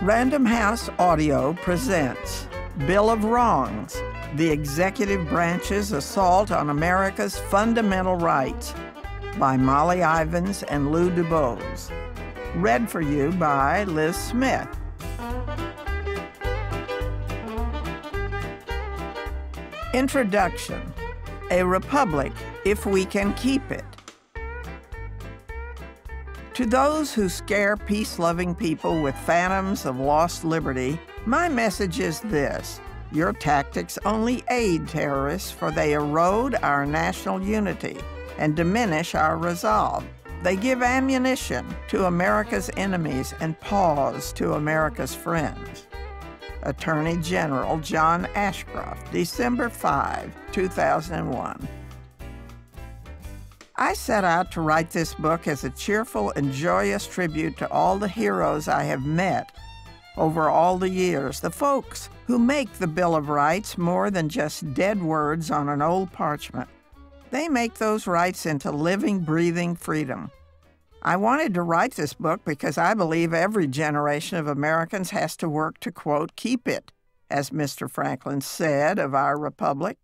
Random House Audio presents Bill of Wrongs, the Executive Branch's Assault on America's Fundamental Rights by Molly Ivins and Lou Dubose. Read for you by Liz Smith. Introduction. A Republic, if we can keep it. To those who scare peace-loving people with phantoms of lost liberty, my message is this: your tactics only aid terrorists, for they erode our national unity and diminish our resolve. They give ammunition to America's enemies and pause to America's friends. Attorney General John Ashcroft, December 5, 2001. I set out to write this book as a cheerful and joyous tribute to all the heroes I have met over all the years, the folks who make the Bill of Rights more than just dead words on an old parchment. They make those rights into living, breathing freedom. I wanted to write this book because I believe every generation of Americans has to work to, quote, keep it, as Mr. Franklin said of our republic.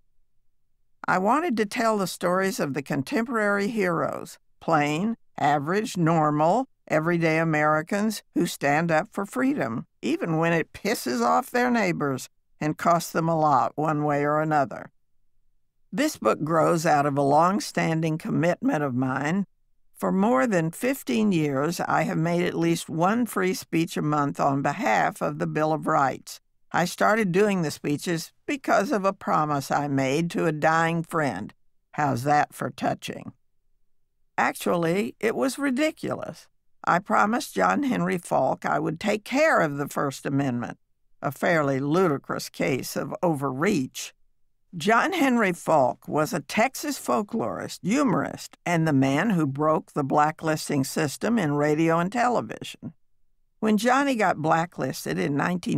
I wanted to tell the stories of the contemporary heroes, plain, average, normal, everyday Americans who stand up for freedom, even when it pisses off their neighbors and costs them a lot one way or another. This book grows out of a long-standing commitment of mine. For more than 15 years, I have made at least one free speech a month on behalf of the Bill of Rights. I started doing the speeches because of a promise I made to a dying friend. How's that for touching? Actually, it was ridiculous. I promised John Henry Falk I would take care of the First Amendment, a fairly ludicrous case of overreach. John Henry Falk was a Texas folklorist, humorist, and the man who broke the blacklisting system in radio and television. When Johnny got blacklisted in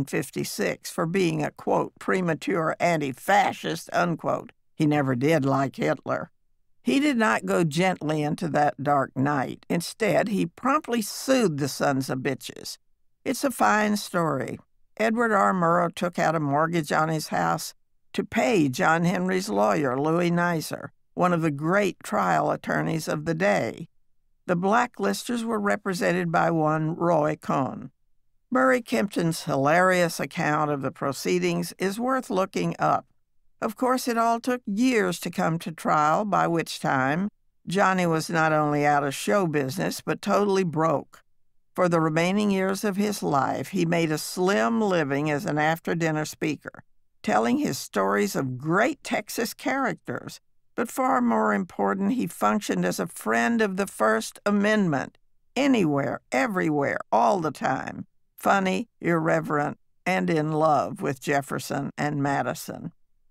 1956 for being a, quote, premature anti-fascist, unquote, he never did like Hitler. He did not go gently into that dark night. Instead, he promptly sued the sons of bitches. It's a fine story. Edward R. Murrow took out a mortgage on his house to pay John Henry's lawyer, Louis Nizer, one of the great trial attorneys of the day. The blacklisters were represented by one Roy Cohn. Murray Kempton's hilarious account of the proceedings is worth looking up. Of course, it all took years to come to trial, by which time Johnny was not only out of show business, but totally broke. For the remaining years of his life, he made a slim living as an after-dinner speaker, telling his stories of great Texas characters. But far more important, he functioned as a friend of the First Amendment, anywhere, everywhere, all the time, funny, irreverent, and in love with Jefferson and Madison.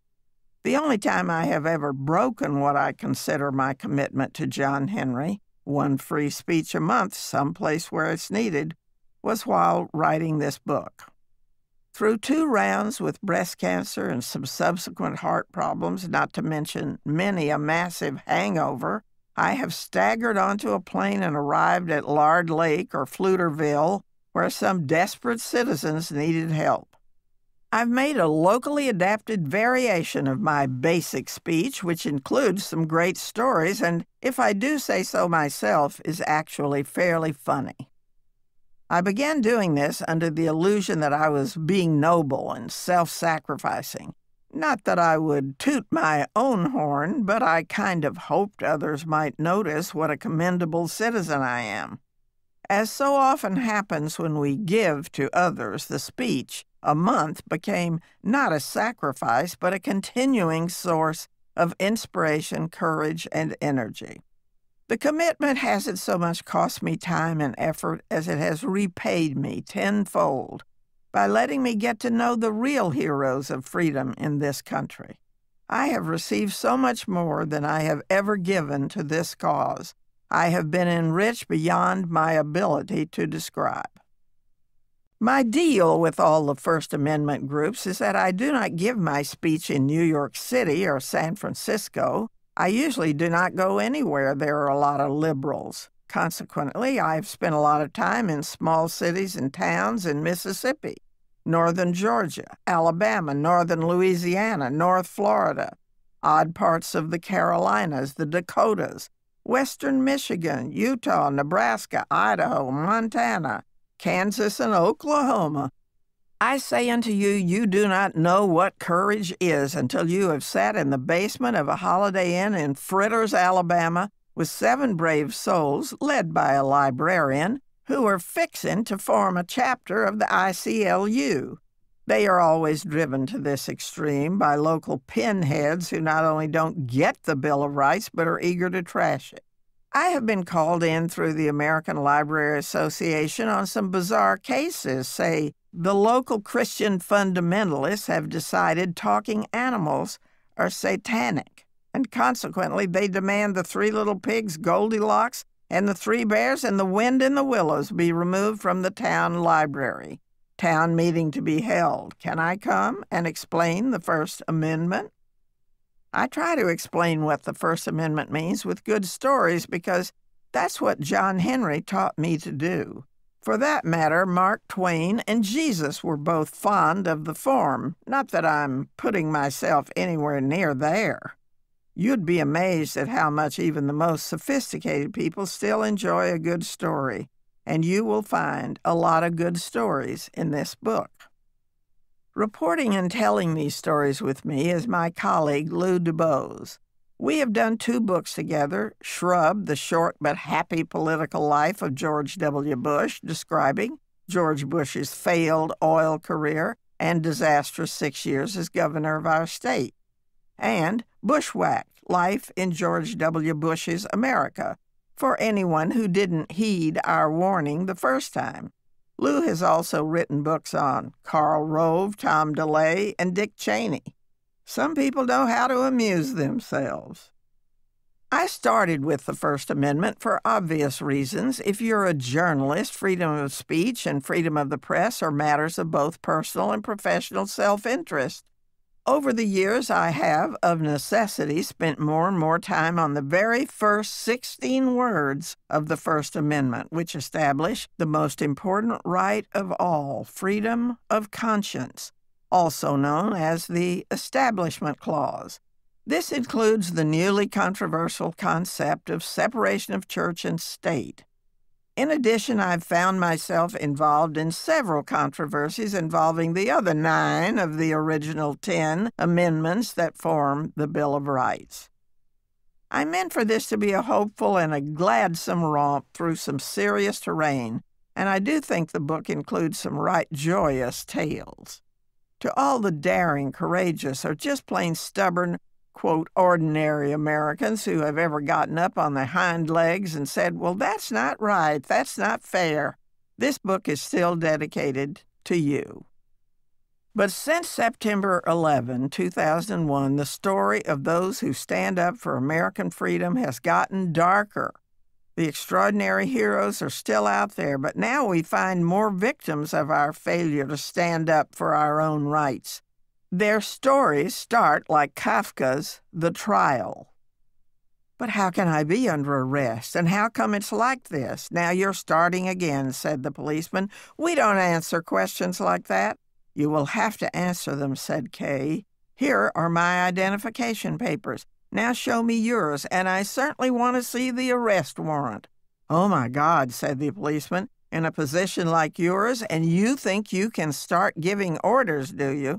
The only time I have ever broken what I consider my commitment to John Henry, one free speech a month, someplace where it's needed, was while writing this book. Through 2 rounds with breast cancer and some subsequent heart problems, not to mention many a massive hangover, I have staggered onto a plane and arrived at Lard Lake or Fluterville, where some desperate citizens needed help. I've made a locally adapted variation of my basic speech, which includes some great stories and, if I do say so myself, is actually fairly funny. I began doing this under the illusion that I was being noble and self-sacrificing. Not that I would toot my own horn, but I kind of hoped others might notice what a commendable citizen I am. As so often happens when we give to others, the speech a month became not a sacrifice, but a continuing source of inspiration, courage, and energy. The commitment hasn't so much cost me time and effort as it has repaid me tenfold by letting me get to know the real heroes of freedom in this country. I have received so much more than I have ever given to this cause. I have been enriched beyond my ability to describe. My deal with all the First Amendment groups is that I do not give my speech in New York City or San Francisco. I usually do not go anywhere there are a lot of liberals. Consequently, I've spent a lot of time in small cities and towns in Mississippi, northern Georgia, Alabama, northern Louisiana, North Florida, odd parts of the Carolinas, the Dakotas, western Michigan, Utah, Nebraska, Idaho, Montana, Kansas, and Oklahoma. I say unto you, you do not know what courage is until you have sat in the basement of a Holiday Inn in Fritters, Alabama, with 7 brave souls, led by a librarian, who are fixing to form a chapter of the ICLU. They are always driven to this extreme by local pinheads who not only don't get the Bill of Rights, but are eager to trash it. I have been called in through the American Library Association on some bizarre cases. Say, the local Christian fundamentalists have decided talking animals are satanic, and consequently they demand the 3 little pigs, Goldilocks, and the 3 bears, and the wind in the willows be removed from the town library. Town meeting to be held. Can I come and explain the First Amendment? I try to explain what the First Amendment means with good stories because that's what John Henry taught me to do. For that matter, Mark Twain and Jesus were both fond of the form, not that I'm putting myself anywhere near there. You'd be amazed at how much even the most sophisticated people still enjoy a good story, and you will find a lot of good stories in this book. Reporting and telling these stories with me is my colleague Lou Dubose. We have done 2 books together, Shrub, the short but happy political life of George W. Bush, describing George Bush's failed oil career and disastrous 6 years as governor of our state, and Bushwhacked, Life in George W. Bush's America, for anyone who didn't heed our warning the first time. Lou has also written books on Karl Rove, Tom DeLay, and Dick Cheney. Some people know how to amuse themselves. I started with the First Amendment for obvious reasons. If you're a journalist, freedom of speech and freedom of the press are matters of both personal and professional self-interest. Over the years, I have, of necessity, spent more and more time on the very first 16 words of the First Amendment, which establish the most important right of all, freedom of conscience, also known as the Establishment Clause. This includes the newly controversial concept of separation of church and state. In addition, I've found myself involved in several controversies involving the other 9 of the original 10 amendments that form the Bill of Rights. I meant for this to be a hopeful and a gladsome romp through some serious terrain, and I do think the book includes some right joyous tales. To all the daring, courageous, or just plain stubborn, quote, ordinary Americans who have ever gotten up on their hind legs and said, well, that's not right, that's not fair, this book is still dedicated to you. But since September 11, 2001, the story of those who stand up for American freedom has gotten darker. The extraordinary heroes are still out there, but now we find more victims of our failure to stand up for our own rights. Their stories start like Kafka's The Trial. But how can I be under arrest, and how come it's like this? Now you're starting again, said the policeman. We don't answer questions like that. You will have to answer them, said Kay. Here are my identification papers. Now show me yours, and I certainly want to see the arrest warrant. Oh, my God, said the policeman, in a position like yours, and you think you can start giving orders, do you?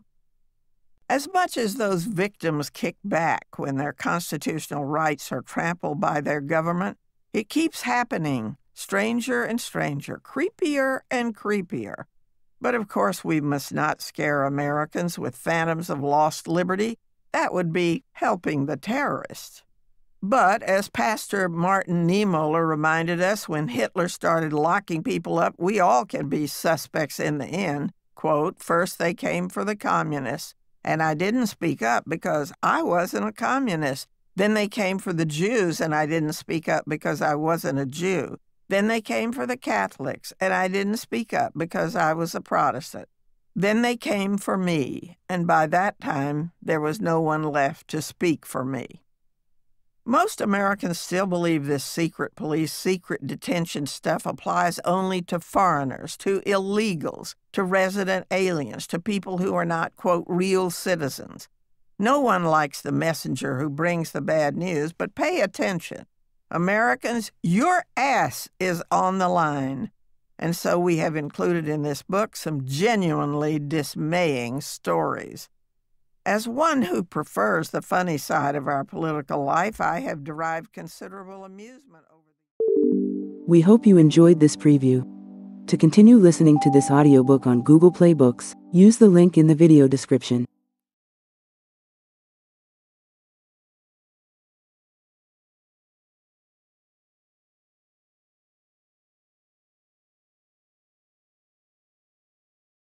As much as those victims kick back when their constitutional rights are trampled by their government, it keeps happening, stranger and stranger, creepier and creepier. But of course we must not scare Americans with phantoms of lost liberty. That would be helping the terrorists. But as Pastor Martin Niemöller reminded us when Hitler started locking people up, we all can be suspects in the end. Quote, first they came for the communists. And I didn't speak up because I wasn't a communist. Then they came for the Jews, and I didn't speak up because I wasn't a Jew. Then they came for the Catholics, and I didn't speak up because I was a Protestant. Then they came for me, and by that time there was no one left to speak for me. Most Americans still believe this secret police, secret detention stuff applies only to foreigners, to illegals, to resident aliens, to people who are not, quote, real citizens. No one likes the messenger who brings the bad news, but pay attention. Americans, your ass is on the line. And so we have included in this book some genuinely dismaying stories. As one who prefers the funny side of our political life, I have derived considerable amusement over the... We hope you enjoyed this preview. To continue listening to this audiobook on Google Play Books, use the link in the video description.